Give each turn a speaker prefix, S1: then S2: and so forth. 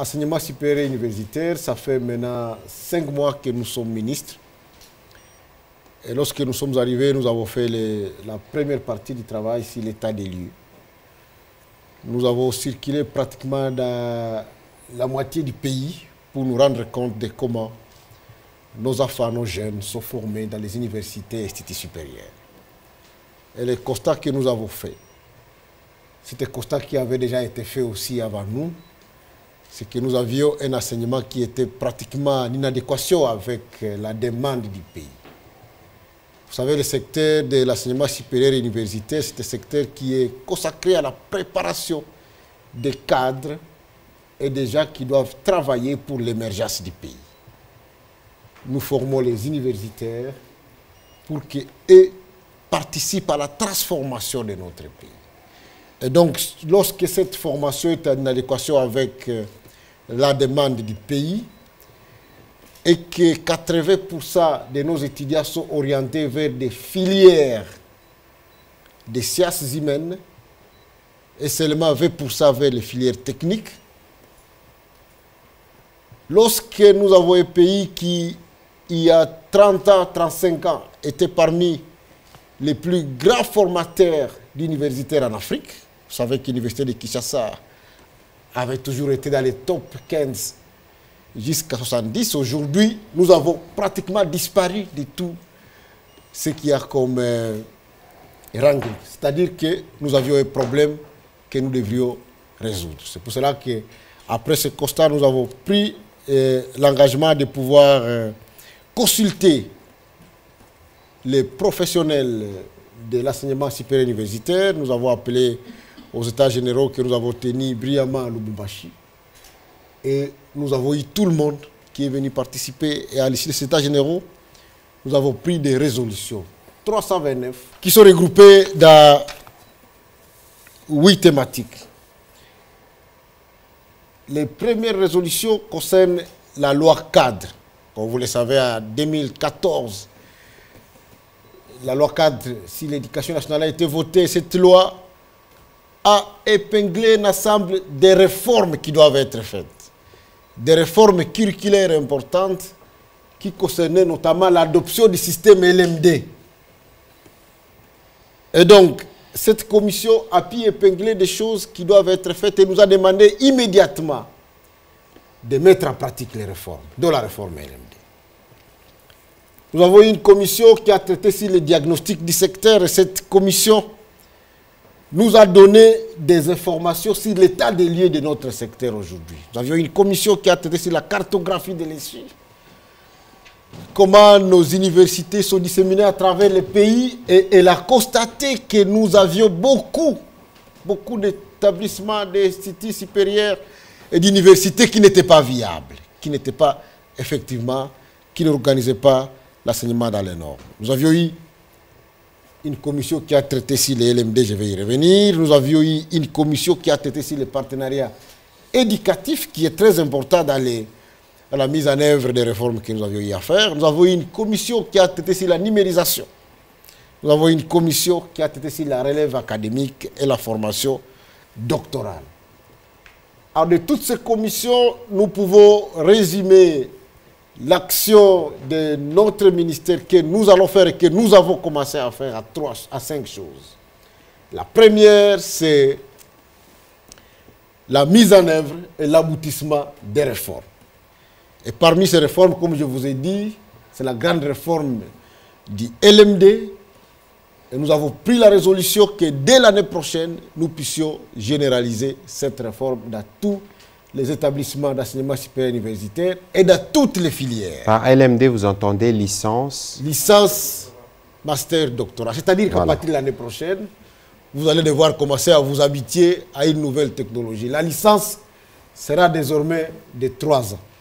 S1: enseignement supérieur et universitaire, ça fait maintenant 5 mois que nous sommes ministres. Et lorsque nous sommes arrivés, nous avons fait la première partie du travail sur l'état des lieux. Nous avons circulé pratiquement dans la moitié du pays pour nous rendre compte de comment nos enfants, nos jeunes sont formés dans les universités et instituts supérieurs. Et les constats que nous avons faits, c'était un constat qui avait déjà été fait aussi avant nous, c'est que nous avions un enseignement qui était pratiquement en inadéquation avec la demande du pays. Vous savez, le secteur de l'enseignement supérieur et universitaire, c'est un secteur qui est consacré à la préparation des cadres et des gens qui doivent travailler pour l'émergence du pays. Nous formons les universitaires pour qu'ils participent à la transformation de notre pays. Et donc, lorsque cette formation est en adéquation avec la demande du pays et que 80% de nos étudiants sont orientés vers des filières des sciences humaines et seulement 20% vers les filières techniques, lorsque nous avons un pays qui, il y a 30 ans, 35 ans, était parmi les plus grands formateurs d'universitaires en Afrique, vous savez que l'université de Kinshasa avait toujours été dans les top 15 jusqu'à 70. Aujourd'hui, nous avons pratiquement disparu de tout ce qu'il y a comme ranking. C'est-à-dire que nous avions un problème que nous devrions résoudre. C'est pour cela qu'après ce constat, nous avons pris l'engagement de pouvoir consulter les professionnels de l'enseignement supérieur universitaire. Nous avons appelé aux États généraux que nous avons tenus brillamment à Lubumbashi. Et nous avons eu tout le monde qui est venu participer. Et à l'issue de ces États généraux, nous avons pris des résolutions, 329, qui sont regroupées dans 8 thématiques. Les premières résolutions concernent la loi cadre. Comme vous le savez, en 2014, la loi cadre sur l'éducation nationale a été votée. Cette loi a épinglé un ensemble de réformes qui doivent être faites. Des réformes curriculaires importantes qui concernaient notamment l'adoption du système LMD. Et donc, cette commission a pu épingler des choses qui doivent être faites et nous a demandé immédiatement de mettre en pratique les réformes, dont la réforme LMD. Nous avons eu une commission qui a traité sur le diagnostic du secteur et cette commission nous a donné des informations sur l'état des lieux de notre secteur aujourd'hui. Nous avions une commission qui a traité sur la cartographie de l'issue, comment nos universités sont disséminées à travers le pays et elle a constaté que nous avions beaucoup d'établissements, d'instituts supérieurs et d'universités qui n'étaient pas viables, qui n'étaient pas effectivement, qui n'organisaient pas l'enseignement dans les normes. Nous avions eu une commission qui a traité sur les LMD, je vais y revenir. Nous avions eu une commission qui a traité sur les partenariats éducatifs, qui est très important dans la mise en œuvre des réformes que nous avions eu à faire. Nous avons eu une commission qui a traité sur la numérisation. Nous avons eu une commission qui a traité sur la relève académique et la formation doctorale. Alors, de toutes ces commissions, nous pouvons résumer l'action de notre ministère que nous allons faire et que nous avons commencé à faire à 5 choses. La première, c'est la mise en œuvre et l'aboutissement des réformes. Et parmi ces réformes, comme je vous ai dit, c'est la grande réforme du LMD. Et nous avons pris la résolution que dès l'année prochaine, nous puissions généraliser cette réforme dans tous les établissements d'enseignement supérieur universitaire et dans toutes les filières. Par
S2: LMD, vous entendez licence?
S1: Licence, master, doctorat. C'est-à-dire qu'à partir de l'année prochaine, vous allez devoir commencer à vous habituer à une nouvelle technologie. La licence sera désormais de 3 ans.